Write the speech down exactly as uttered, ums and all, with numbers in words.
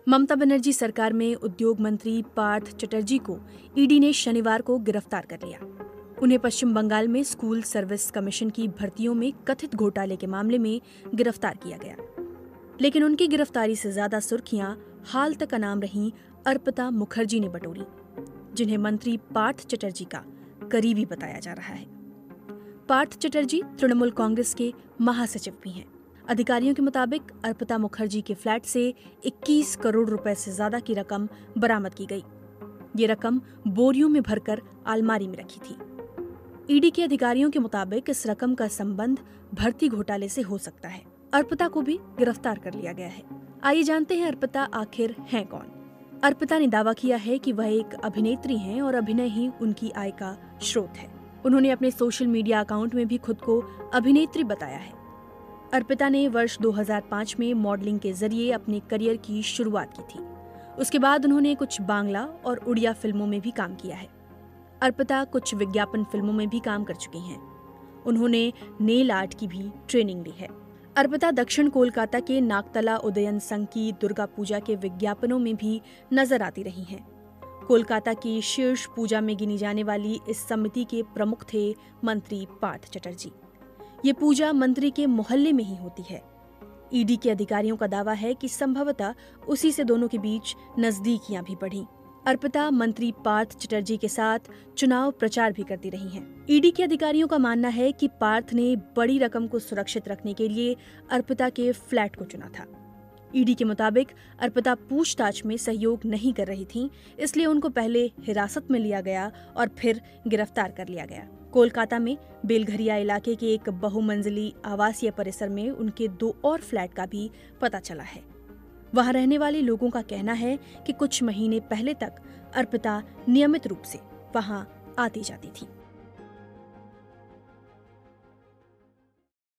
ममता बनर्जी सरकार में उद्योग मंत्री पार्थ चटर्जी को ईडी ने शनिवार को गिरफ्तार कर लिया। उन्हें पश्चिम बंगाल में स्कूल सर्विस कमीशन की भर्तियों में कथित घोटाले के मामले में गिरफ्तार किया गया। लेकिन उनकी गिरफ्तारी से ज्यादा सुर्खियां हाल तक अनाम रहीं अर्पिता मुखर्जी ने बटोरी, जिन्हें मंत्री पार्थ चटर्जी का करीबी बताया जा रहा है। पार्थ चटर्जी तृणमूल कांग्रेस के महासचिव भी हैं। अधिकारियों के मुताबिक अर्पिता मुखर्जी के फ्लैट से इक्कीस करोड़ रुपए से ज्यादा की रकम बरामद की गई। ये रकम बोरियों में भरकर अलमारी में रखी थी। ईडी के अधिकारियों के मुताबिक इस रकम का संबंध भर्ती घोटाले से हो सकता है। अर्पिता को भी गिरफ्तार कर लिया गया है। आइए जानते हैं अर्पिता आखिर हैं कौन। अर्पिता ने दावा किया है कि वह एक अभिनेत्री हैं और अभिनय ही उनकी आय का स्रोत है। उन्होंने अपने सोशल मीडिया अकाउंट में भी खुद को अभिनेत्री बताया है। अर्पिता ने वर्ष दो हज़ार पाँच में मॉडलिंग के जरिए अपने करियर की शुरुआत की थी। उसके बाद उन्होंने कुछ बांग्ला और उड़िया फिल्मों में भी काम किया है। अर्पिता कुछ विज्ञापन फिल्मों में भी काम कर चुकी हैं। उन्होंने नेल आर्ट की भी ट्रेनिंग ली है। अर्पिता दक्षिण कोलकाता के नागतला उदयन संघ की दुर्गा पूजा के विज्ञापनों में भी नजर आती रही हैं। कोलकाता की शीर्ष पूजा में गिनी जाने वाली इस समिति के प्रमुख थे मंत्री पार्थ चटर्जी। ये पूजा मंत्री के मोहल्ले में ही होती है। ईडी के अधिकारियों का दावा है कि संभवतः उसी से दोनों के बीच नजदीकियां भी बढ़ीं। अर्पिता मंत्री पार्थ चटर्जी के साथ चुनाव प्रचार भी करती रही हैं। ईडी के अधिकारियों का मानना है कि पार्थ ने बड़ी रकम को सुरक्षित रखने के लिए अर्पिता के फ्लैट को चुना था। ईडी के मुताबिक अर्पिता पूछताछ में सहयोग नहीं कर रही थीं, इसलिए उनको पहले हिरासत में लिया गया और फिर गिरफ्तार कर लिया गया। कोलकाता में बेलघरिया इलाके के एक बहुमंजिली आवासीय परिसर में उनके दो और फ्लैट का भी पता चला है। वहां रहने वाले लोगों का कहना है कि कुछ महीने पहले तक अर्पिता नियमित रूप से वहां आती जाती थी।